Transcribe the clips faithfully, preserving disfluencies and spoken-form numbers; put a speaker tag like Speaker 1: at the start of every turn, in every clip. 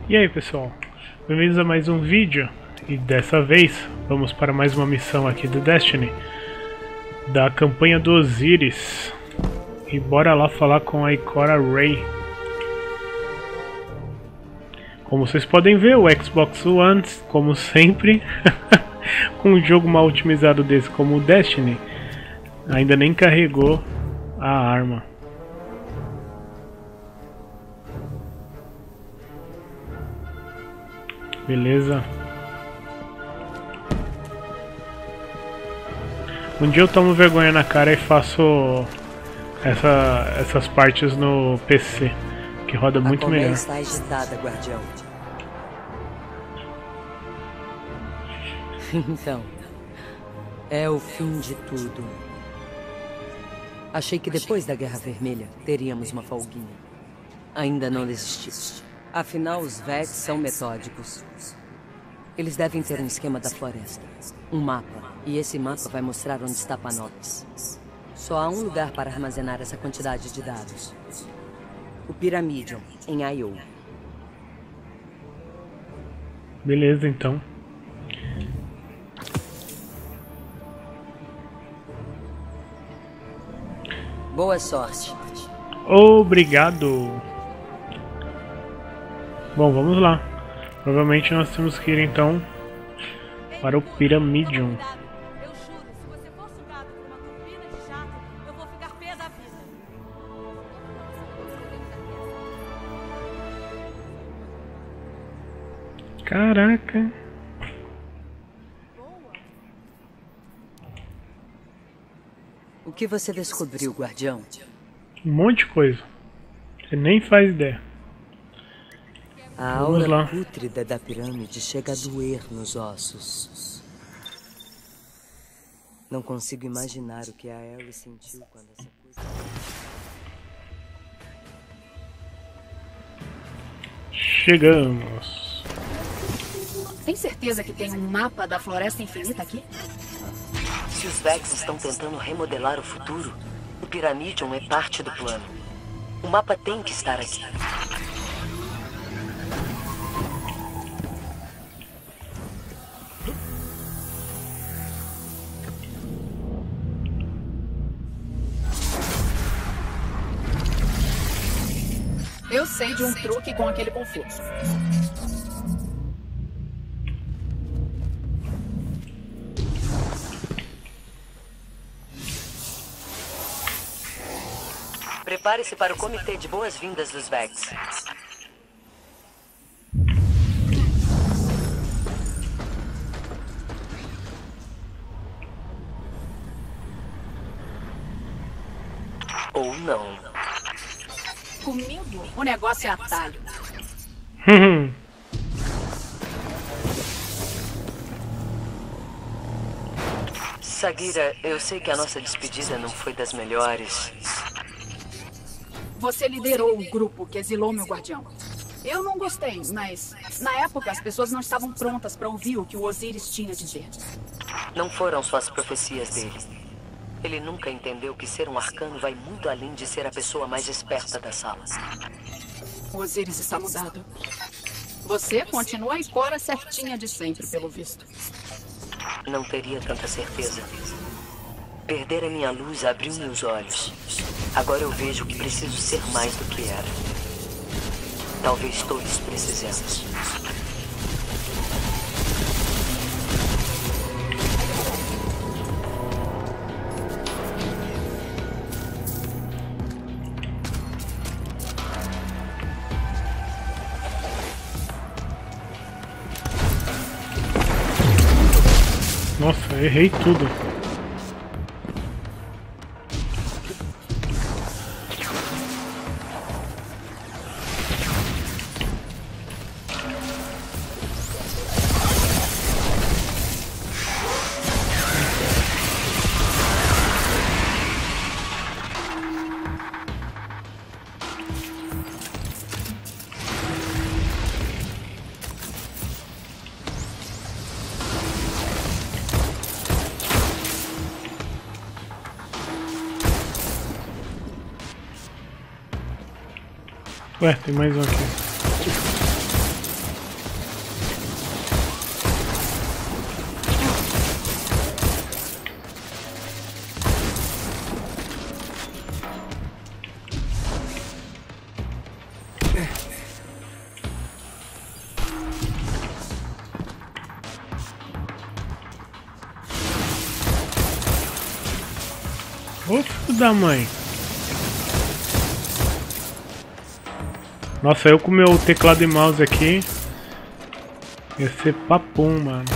Speaker 1: E aí pessoal, bem-vindos a mais um vídeo. E dessa vez vamos para mais uma missão aqui do Destiny, da campanha do Osiris. E bora lá falar com a Ikora Rey. Como vocês podem ver, o Xbox One, como sempre, com um jogo mal otimizado desse como o Destiny, ainda nem carregou a arma. Beleza. Um dia eu tomo vergonha na cara e faço essa, essas partes no P C, que roda muito melhor.
Speaker 2: Está agitada, guardião. Então, é o fim de tudo. Achei que depois da Guerra Vermelha teríamos uma folguinha. Ainda não desistimos. Afinal, os Vex são metódicos. Eles devem ter um esquema da floresta. Um mapa. E esse mapa vai mostrar onde está Panoptes. Só há um lugar para armazenar essa quantidade de dados. O Pyramidion, em Io.
Speaker 1: Beleza, então.
Speaker 2: Boa sorte.
Speaker 1: Obrigado. Bom, vamos lá. Provavelmente nós temos que ir então para o Pyramidion.
Speaker 3: Eu juro, se você for sugado por uma turbina de jato, eu vou ficar pé da vida.
Speaker 1: Caraca.
Speaker 2: O que você descobriu, guardião?
Speaker 1: Um monte de coisa. Você nem faz ideia.
Speaker 2: A
Speaker 1: Vamos
Speaker 2: aura
Speaker 1: lá.
Speaker 2: pútrida da pirâmide chega a doer nos ossos. Não consigo imaginar o que a Ellie sentiu quando essa coisa...
Speaker 1: Chegamos.
Speaker 4: Tem certeza que tem um mapa da Floresta Infinita aqui?
Speaker 2: Se os Vex estão tentando remodelar o futuro, o Pyramidion é parte do plano. O mapa tem que estar aqui.
Speaker 4: Eu sei de um truque com aquele confuso.
Speaker 2: Prepare-se para o comitê de boas-vindas dos Vex. Ou não.
Speaker 4: Comigo, o negócio é atalho.
Speaker 2: Sagira, eu sei que a nossa despedida não foi das melhores.
Speaker 4: Você liderou o grupo que exilou meu guardião. Eu não gostei, mas na época as pessoas não estavam prontas para ouvir o que o Osiris tinha a dizer.
Speaker 2: Não foram só as profecias dele. Ele nunca entendeu que ser um arcano vai muito além de ser a pessoa mais esperta da sala.
Speaker 4: O Osiris está mudado. Você continua a Ikora certinha de sempre, pelo visto.
Speaker 2: Não teria tanta certeza. Perder a minha luz abriu meus olhos. Agora eu vejo que preciso ser mais do que era. Talvez todos precisemos.
Speaker 1: Nossa, errei tudo. Ué, tem mais um aqui. Ô filho da mãe. Nossa, eu com meu teclado e mouse aqui ia ser papum, mano.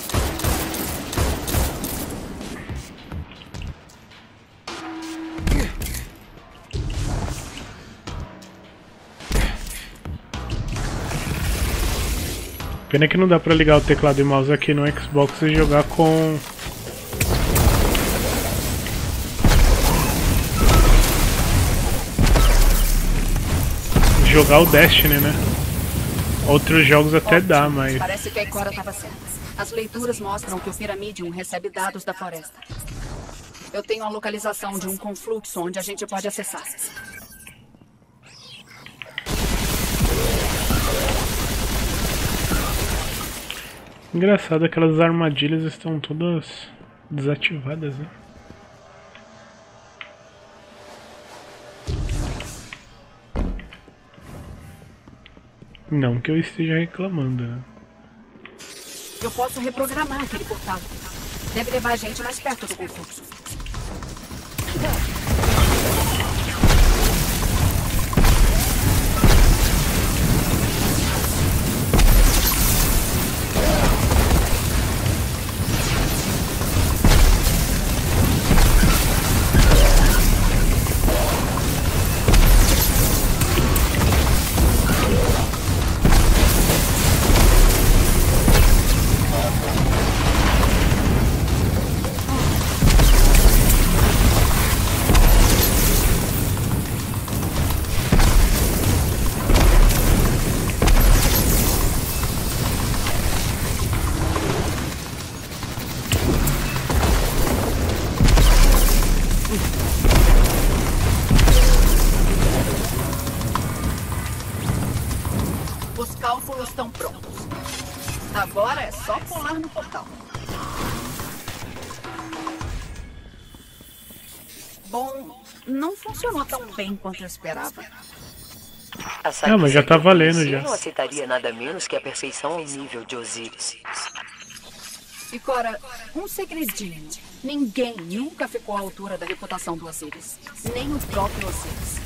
Speaker 1: Pena que não dá pra ligar o teclado e mouse aqui no Xbox e jogar com... jogar o Destiny, né? Outros jogos até
Speaker 4: Ótimo.
Speaker 1: dá, mas...
Speaker 4: Parece que a Ikora estava certa. As leituras mostram que o Pyramidium recebe dados da floresta. Eu tenho a localização de um confluxo onde a gente pode acessar.
Speaker 1: Engraçado, aquelas armadilhas estão todas desativadas, né? Não que eu esteja reclamando, né?
Speaker 4: Eu posso reprogramar aquele portal. Deve levar a gente mais perto do confluxo. Os cálculos estão prontos. Agora é só pular no portal. Bom, não funcionou tão bem quanto eu esperava.
Speaker 1: Ah, mas já tá valendo já.
Speaker 2: Eu não aceitaria nada menos que a perfeição ao nível de Osíris.
Speaker 4: Ikora, um segredinho. Ninguém nunca ficou à altura da reputação do Osíris. Nem o próprio Osíris.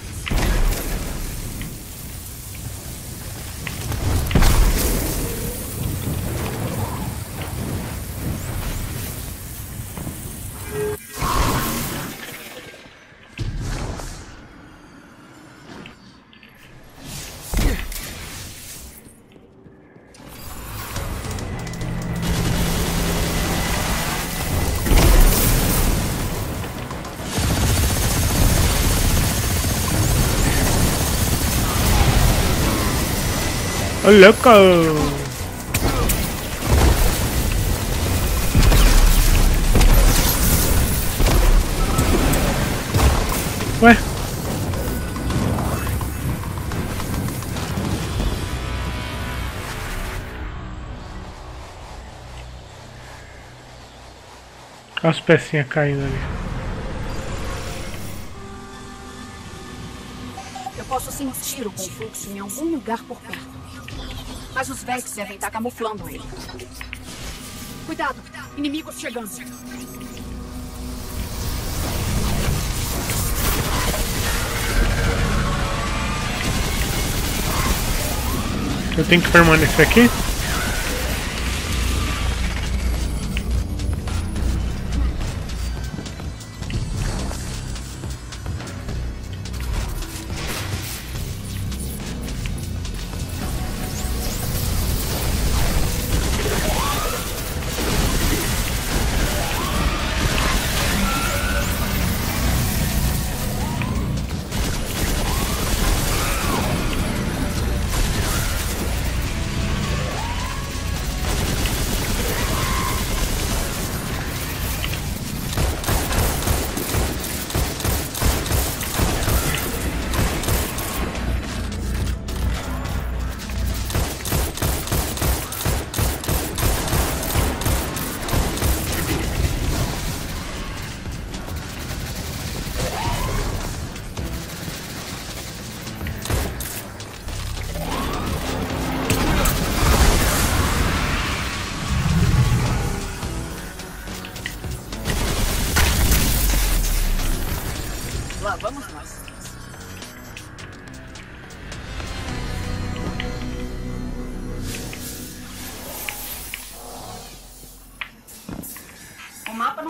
Speaker 1: Ô, louco! Ué? Olha as pecinhas caindo ali.
Speaker 4: Eu posso sentir o confluxo em algum lugar por perto. Mas os Vex devem estar camuflando ele. Cuidado! Inimigos chegando!
Speaker 1: Eu tenho que permanecer aqui?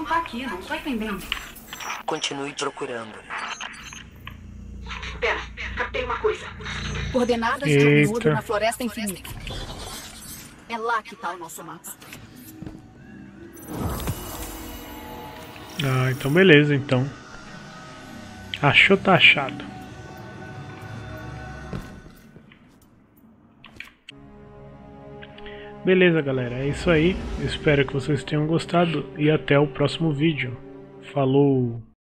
Speaker 4: não tá aqui, não tô entendendo.
Speaker 2: Continue procurando.
Speaker 4: Pera, captei uma coisa. Coordenadas de
Speaker 1: Eita.
Speaker 4: um nudo na Floresta Infinita. É lá que tá o nosso mapa.
Speaker 1: Ah, então beleza, então. Achou, tá achado. Beleza, galera, é isso aí. Espero que vocês tenham gostado e até o próximo vídeo. Falou!